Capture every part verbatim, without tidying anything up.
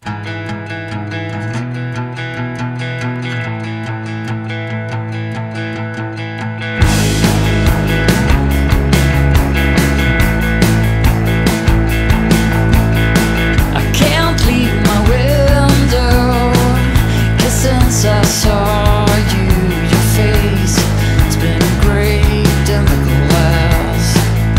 I saw you, your face, it's been engraved in the glass.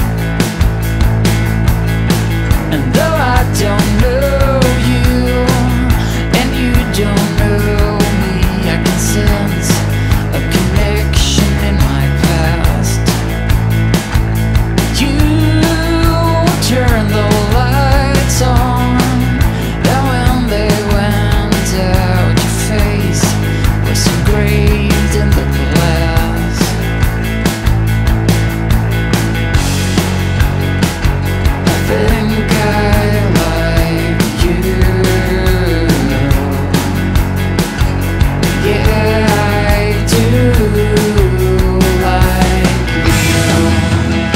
And though I don't know you, and you don't know me, I can sense a connection in my past. You turned the lights on, and when they went out, your face was engraved in the glass. I think I like you. Yeah, I do like you.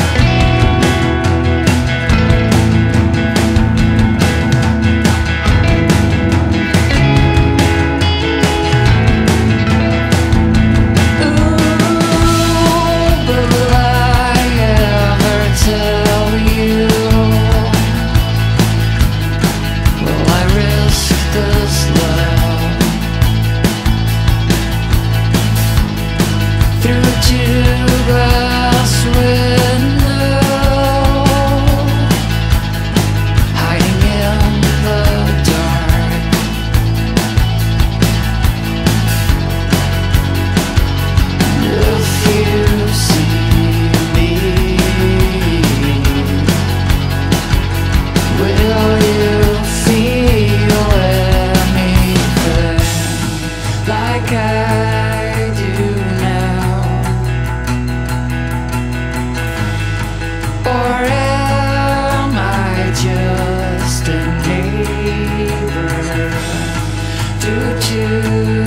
Or am I just a neighbor? Do you